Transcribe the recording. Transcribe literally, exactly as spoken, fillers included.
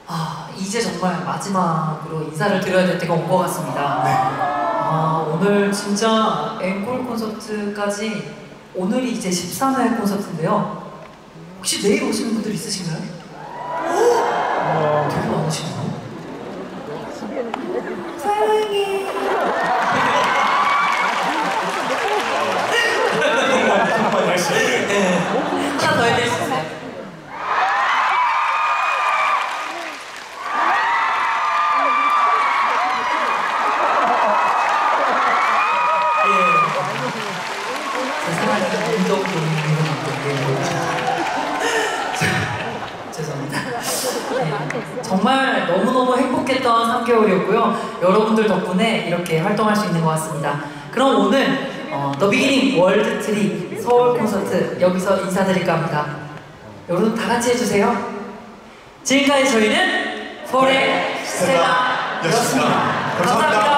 아, 이제 정말 마지막으로 인사를 드려야 될 때가 온 것 같습니다. 네. 아, 오늘 진짜 앵콜 콘서트까지 오늘이 이제 십삼 회 콘서트인데요. 혹시 내일 오시는 분들 있으신가요? 오! 되게 많으시네요. 사랑해. 정말 열심히. 네. 하나 더 해드릴 수 있어요? 죄송합니다. 네, 정말 너무너무 행복했던 삼 개월이었고요. 여러분들 덕분에 이렇게 활동할 수 있는 것 같습니다. 그럼 오늘 어, 더 비기닝 월드 트립 서울 콘서트 여기서 인사드릴까 합니다. 여러분 다 같이 해주세요. 지금까지 저희는 포레 스텔라였습니다. 감사합니다.